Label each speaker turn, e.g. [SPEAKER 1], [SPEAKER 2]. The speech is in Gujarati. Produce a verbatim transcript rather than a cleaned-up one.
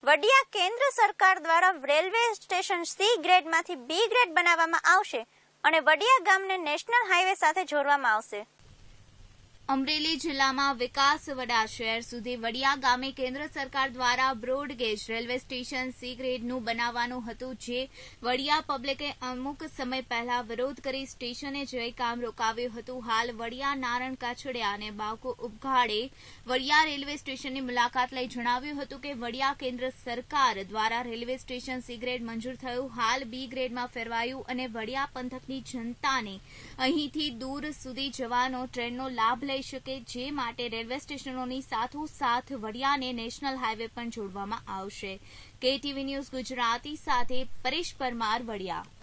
[SPEAKER 1] વડિયા કેન્દ્ર સરકાર દ્વારા રેલવે સ્ટેશન સી ગ્રેડમાંથી બી ગ્રેડ બનાવવામાં આવશે અને વડિયા ગામને નેશનલ હાઈવે સાથે જોડવામાં આવશે।
[SPEAKER 2] અમરેલી જિલ્લામાં વિકાસવડા શહેર સુધી વડિયા ગામે કેન્દ્ર સરકાર દ્વારા બ્રોડગેજ રેલવે સ્ટેશન સી ગ્રેડનું બનાવવાનું હતું, જે વડિયા પબ્લિકે અમુક સમય પહેલા વિરોધ કરી સ્ટેશને જઈ કામ રોકાવ્યું હતું। હાલ વડિયા નારણ કાછડિયા અને બાકુ ઉબઘાડે વડિયા રેલવે સ્ટેશનની મુલાકાત લઈ જણાવ્યું હતું કે વડિયા કેન્દ્ર સરકાર દ્વારા રેલવે સ્ટેશન સી ગ્રેડ મંજૂર થયું, હાલ બી ગ્રેડમાં ફેરવાયું અને વડિયા પંથકની જનતાને અહીંથી દૂર સુધી જવાનો ટ્રેનનો લાભ લઈ શકે, જે માટે રેલવે સ્ટેશનોની સાથોસાથ વડિયાને નેશનલ હાઈવે પણ જોડવામાં આવશે। કેટીવી ન્યૂઝ ગુજરાતી સાથે પરેશ પરમાર, વડિયા।